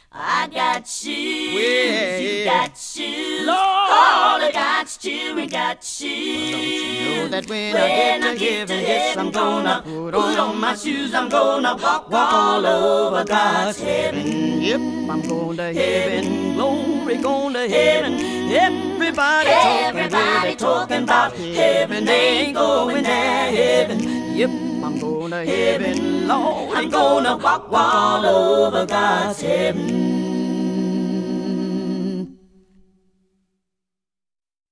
I got shoes, Well, you got shoes. Lord, All I got you, we got shoes. don't you know that when I get to heaven, yes, I'm gonna put on my shoes. I'm gonna walk all over God's heaven. Yep, I'm going to heaven, glory, going to heaven. Everybody talking about heaven, they ain't going to heaven. Yep, I'm going to heaven, Lord, I'm gonna walk all over God's heaven.